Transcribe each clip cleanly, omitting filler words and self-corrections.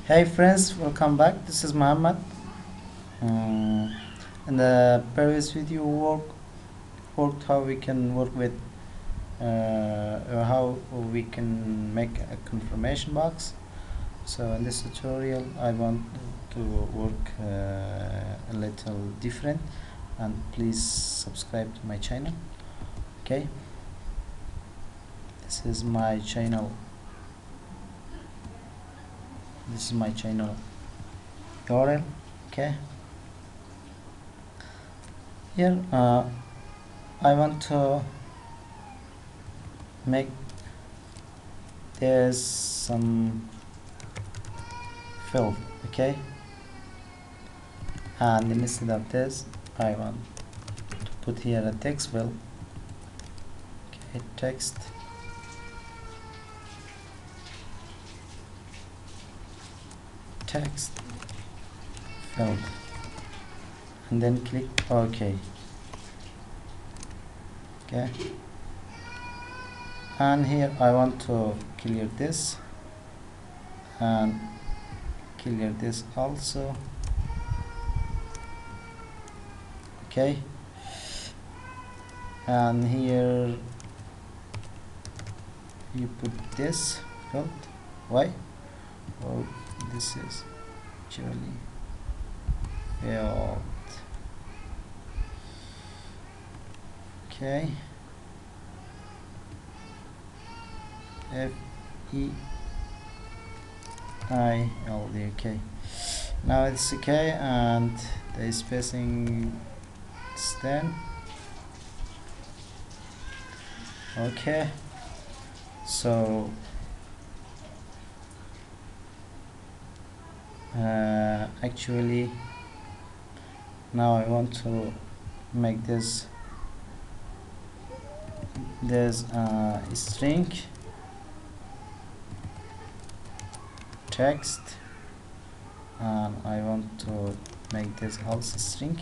Hey friends, welcome back. This is Muhammad. Um, in the previous video, worked how we can work with how we can make a confirmation box. So in this tutorial, I want to work a little different, and please subscribe to my channel. Okay, this is my channel. This is my channel URL. Okay. Here I want to make there's some fill, okay, and instead of this I want to put here a text fill. Okay, text fill, and then click OK. Okay, and here I want to clear this and clear this also. Okay, and here you put this field. Why? Oh, this is actually field. Okay, FEILD. Okay, now it's okay, and the spacing is 10. Okay, so actually now I want to make this string text, and I want to make this also string,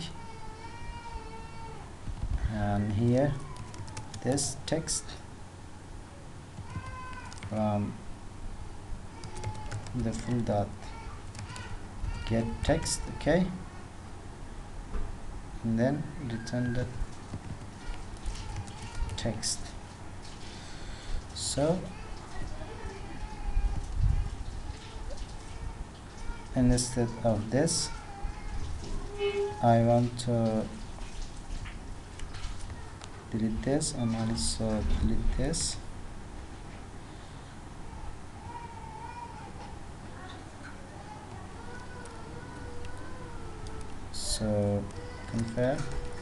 and here this text from the full dot get text. Okay, and then return the text. So instead of this I want to delete this and also delete this. So confirm,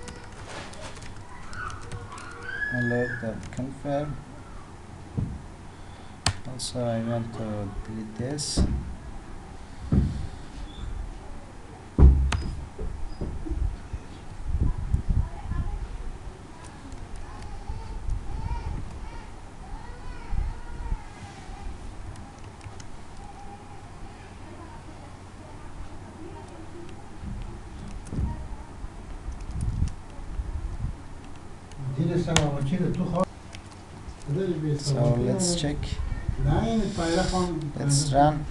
confirm. Also I want to delete this. So let's check. Let's run.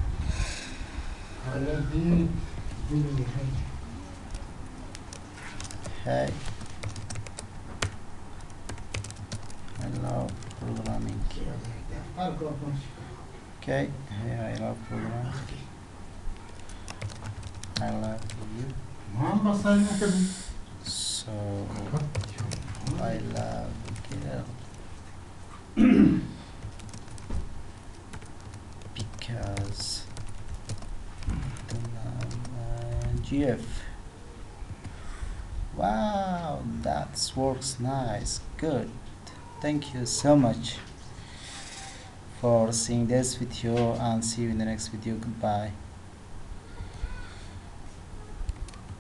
Hey, hello programming. Okay, hey, I love programming. I love you. So I love girl because GF. Wow, that works nice. Good. Thank you so much for seeing this video, and see you in the next video. Goodbye.